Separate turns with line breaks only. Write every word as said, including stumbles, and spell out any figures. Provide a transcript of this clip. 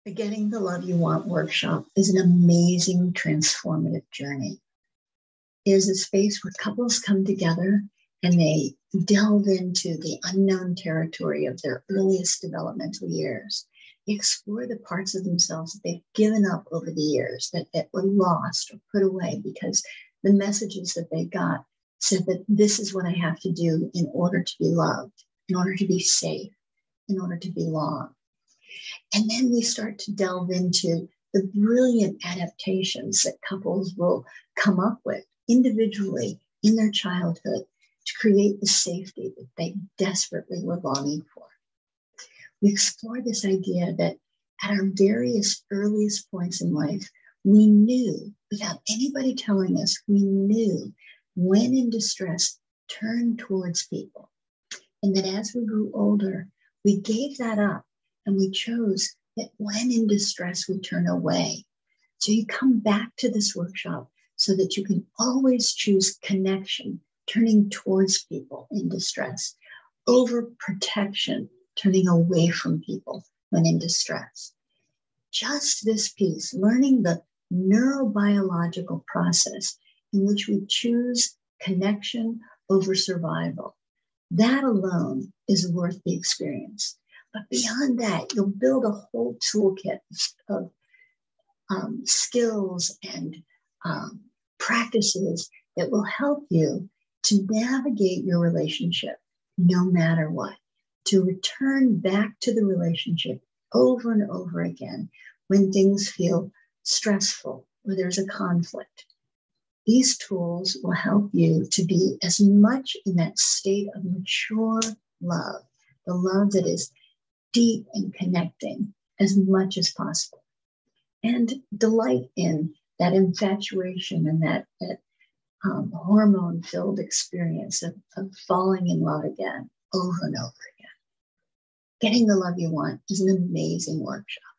The Getting the Love You Want workshop is an amazing transformative journey. It is a space where couples come together and they delve into the unknown territory of their earliest developmental years. They explore the parts of themselves that they've given up over the years, that, that were lost or put away because the messages that they got said that this is what I have to do in order to be loved, in order to be safe, in order to belong. And then we start to delve into the brilliant adaptations that couples will come up with individually in their childhood to create the safety that they desperately were longing for. We explore this idea that at our various earliest points in life, we knew, without anybody telling us, we knew when in distress, turn towards people. And that as we grew older, we gave that up and we chose that when in distress, we turn away. So you come back to this workshop so that you can always choose connection, turning towards people in distress, over protection, turning away from people when in distress. Just this piece, learning the neurobiological process in which we choose connection over survival. That alone is worth the experience. But beyond that, you'll build a whole toolkit of um, skills and um, practices that will help you to navigate your relationship no matter what, to return back to the relationship over and over again when things feel stressful or there's a conflict. These tools will help you to be as much in that state of mature love, the love that is deep and connecting as much as possible. And delight in that infatuation and that, that um, hormone-filled experience of, of falling in love again, over and over again. Getting the Love You Want is an amazing workshop.